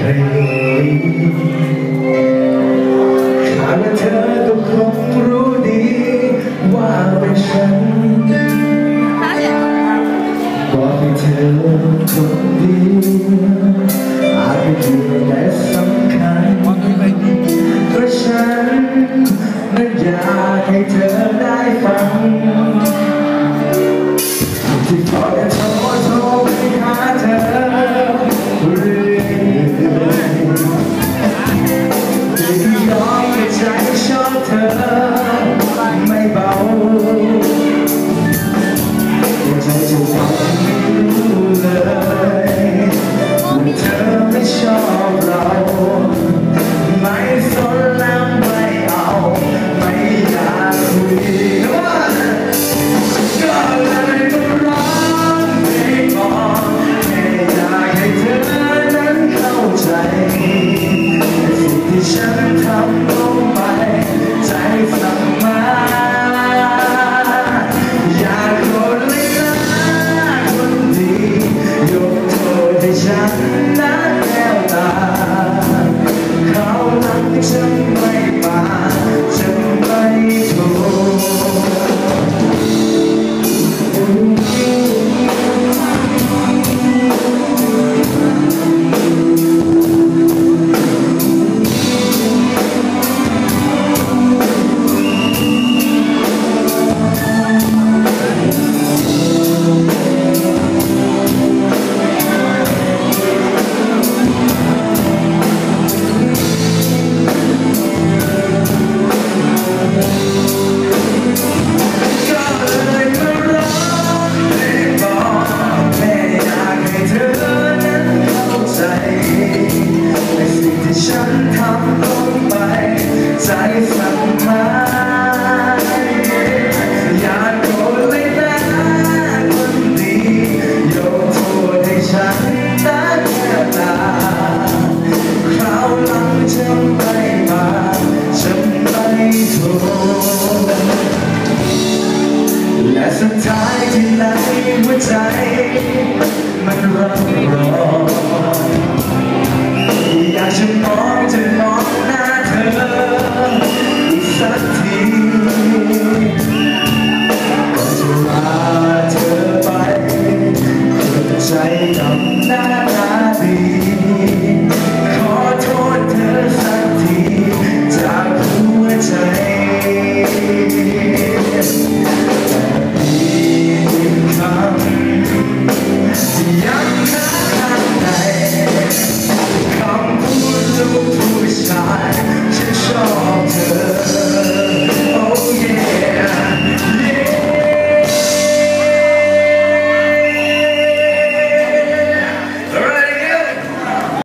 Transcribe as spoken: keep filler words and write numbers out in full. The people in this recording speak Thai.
ขาดเธอก็คงรู้ดีว่าเป็นฉันบอกให้เธอคนดีอาจเป็นเพียงแต่สำคัญเพราะฉันนั้นอยากให้เธอได้ฟังที่พอจะโทรโทรไปหาเธอเรื่อยๆที่ยอมให้ใจชอบเธอไม่เบาใจจะฟังไม่รู้เลยว่าเธอไม่ชอบเราไม่สนแล้วไม่เอาไม่อยากคุยก็เลยต้องร้องเพลงบอกแค่อยากให้เธอนั้นเข้าใจสิ่งที่ฉันทำลงไปใจสั่งมาอยากโกรธเลยนะคนดียกโทษให้ฉันนะแก้วตาเขาหลังฉันไม่มาฉันไม่ถูกใจสั่งมาอยากโกรธเลยนะคนดียกโทษให้ฉันนะแก้วตาคราวหลังจะไม่มาฉันไม่ถูกและสุดท้ายที่ไหนหัวใจมันรับรองอยากจะมองจะมองหน้า